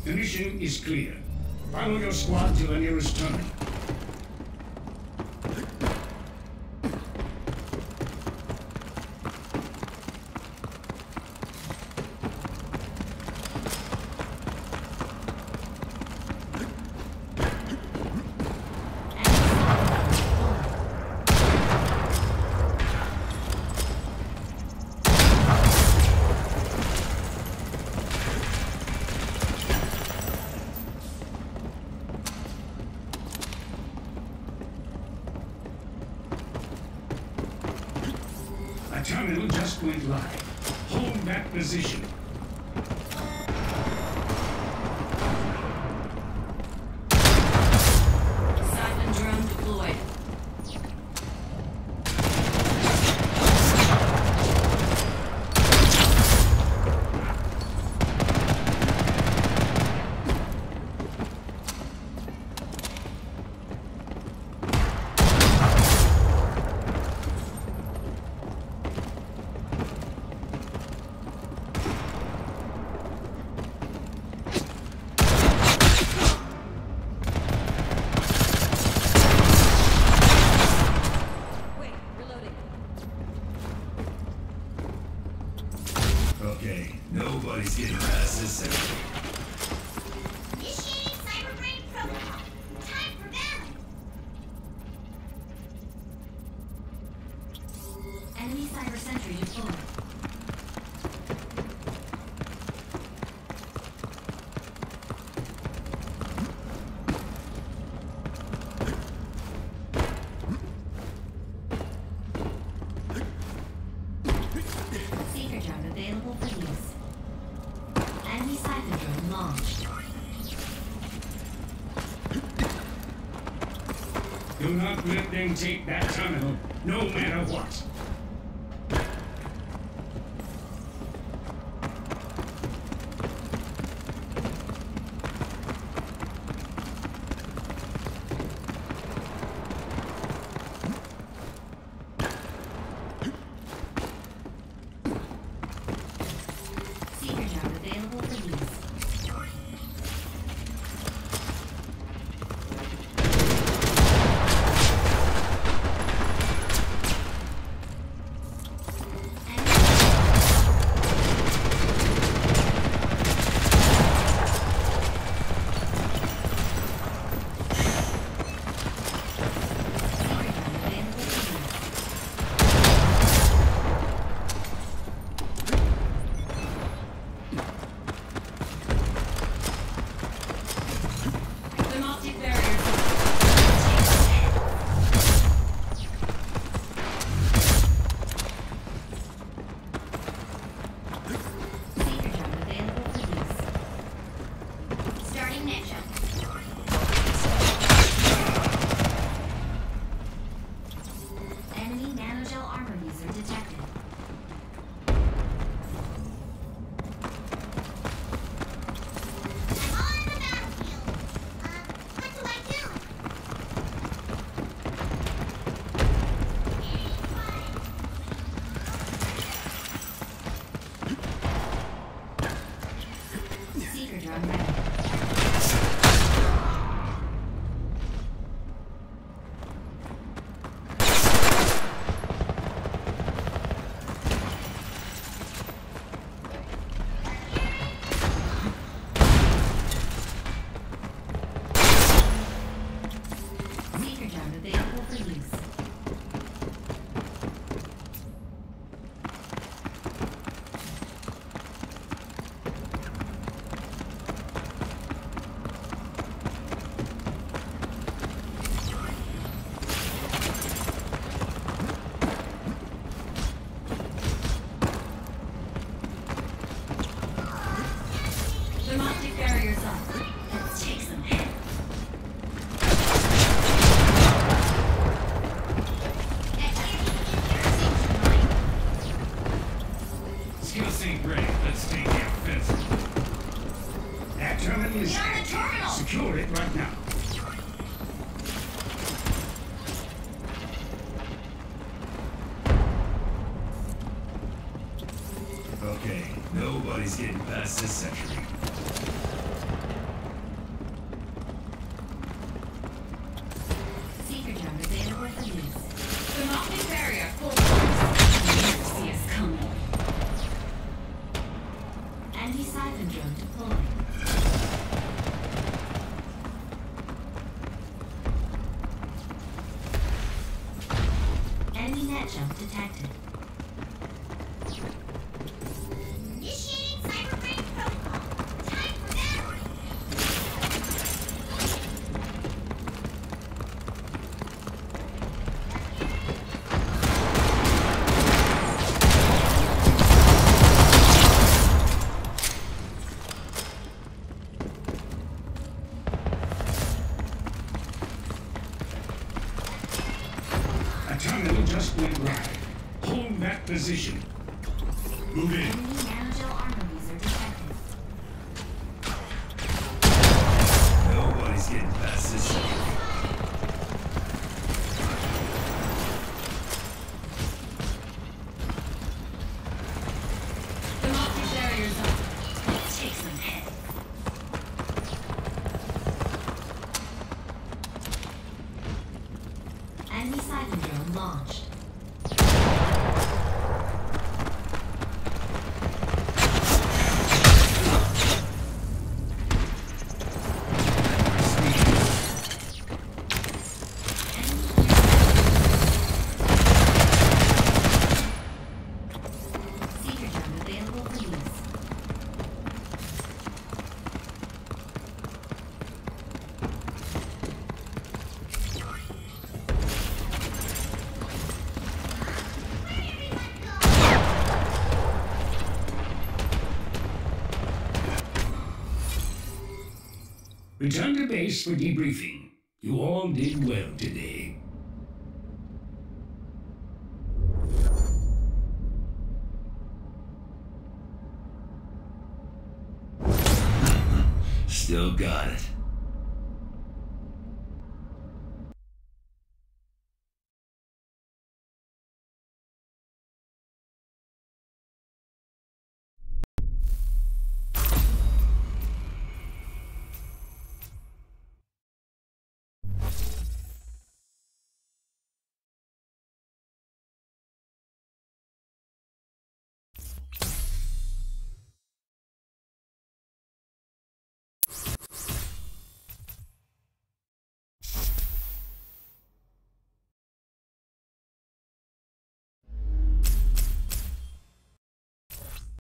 The mission is clear. Follow your squad to the nearest terminal. A terminal just went live. Hold that position. Siphon drone deployed. Okay, nobody's getting past this section. Initiating cyberbrain protocol. Time for battle. Enemy cyber sentry deployed. Seeker drone available for use. Enemy siphon drone launched. Do not let them take that terminal, no matter what. Seeker drone available for use. Secure it right now. Okay, nobody's getting past this section. Net jump detected. Initiating cyberbrain protocol. Time for battle. A terminal just went live. Hold that position. Move in. Enemy nanogel armor user detected. Nobody's getting past this security. The multi-barriers up. Take some head. Enemy siphon drone launched. Seeker drone available for use. Return to base for debriefing. You all did well today. Still got it.